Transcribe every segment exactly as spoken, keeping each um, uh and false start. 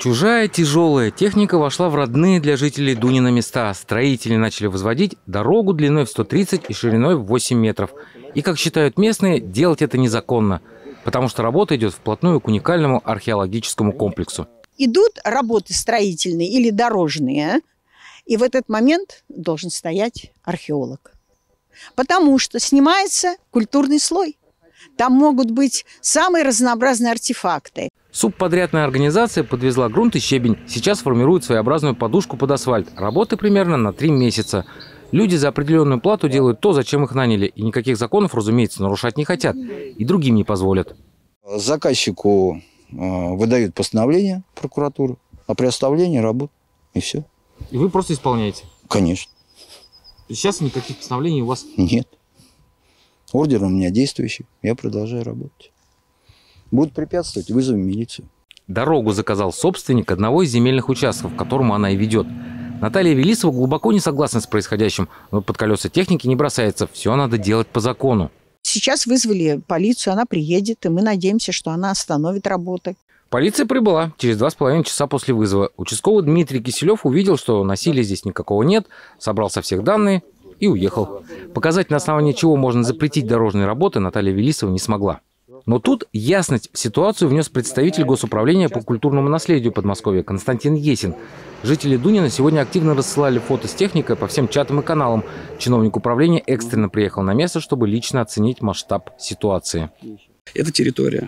Чужая тяжелая техника вошла в родные для жителей Дунина места. Строители начали возводить дорогу длиной в сто тридцать и шириной в восемь метров. И, как считают местные, делать это незаконно, потому что работа идет вплотную к уникальному археологическому комплексу. Идут работы строительные или дорожные, и в этот момент должен стоять археолог. Потому что снимается культурный слой. Там могут быть самые разнообразные артефакты. Субподрядная организация подвезла грунт и щебень. Сейчас формирует своеобразную подушку под асфальт. Работы примерно на три месяца. Люди за определенную плату делают то, зачем их наняли. И никаких законов, разумеется, нарушать не хотят. И другим не позволят. Заказчику выдают постановление прокуратуры о приостановлении работ. И все. И вы просто исполняете? Конечно. Сейчас никаких постановлений у вас? Нет. Ордер у меня действующий. Я продолжаю работать. Будут препятствовать, вызовем милицию. Дорогу заказал собственник одного из земельных участков, к которому она и ведет. Наталья Велисова глубоко не согласна с происходящим, но под колеса техники не бросается. Все надо делать по закону. Сейчас вызвали полицию, она приедет, и мы надеемся, что она остановит работы. Полиция прибыла через два с половиной часа после вызова. Участковый Дмитрий Киселев увидел, что насилия здесь никакого нет, собрал со всех данные и уехал. Показать, на основании чего можно запретить дорожные работы, Наталья Велисова не смогла. Но тут ясность в ситуацию внес представитель Госуправления по культурному наследию Подмосковья Константин Есин. Жители Дунина сегодня активно рассылали фото с техникой по всем чатам и каналам. Чиновник управления экстренно приехал на место, чтобы лично оценить масштаб ситуации. Это территория.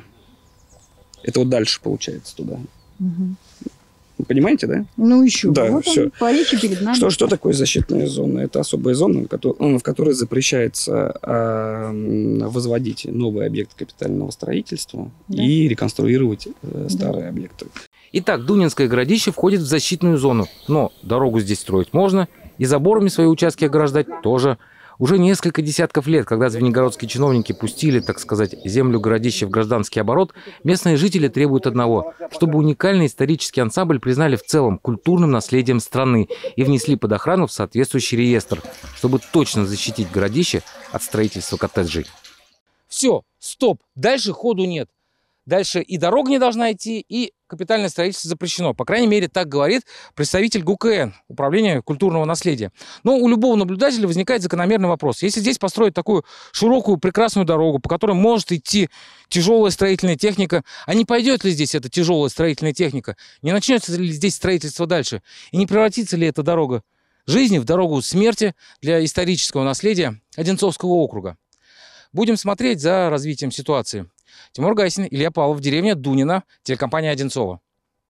Это вот дальше получается туда. Угу. Вы понимаете, да? Ну еще. Да, вот все. Он, по речи перед нами. Что, что такое защитная зона? Это особая зона, в которой запрещается э, возводить новые объекты капитального строительства, да, и реконструировать э, старые, да, объекты. Итак, Дунинское городище входит в защитную зону. Но дорогу здесь строить можно, и заборами свои участки ограждать тоже. Уже несколько десятков лет, когда звенигородские чиновники пустили, так сказать, землю городища в гражданский оборот, местные жители требуют одного – чтобы уникальный исторический ансамбль признали в целом культурным наследием страны и внесли под охрану в соответствующий реестр, чтобы точно защитить городище от строительства коттеджей. Все, стоп, дальше ходу нет. Дальше и дорога не должна идти, и капитальное строительство запрещено. По крайней мере, так говорит представитель ГУКН, Управления культурного наследия. Но у любого наблюдателя возникает закономерный вопрос. Если здесь построить такую широкую, прекрасную дорогу, по которой может идти тяжелая строительная техника, а не пойдет ли здесь эта тяжелая строительная техника? Не начнется ли здесь строительство дальше? И не превратится ли эта дорога жизни в дорогу смерти для исторического наследия Одинцовского округа? Будем смотреть за развитием ситуации. Тимур Гайсин, Илья Павлов, деревня Дунина, телекомпания Одинцово.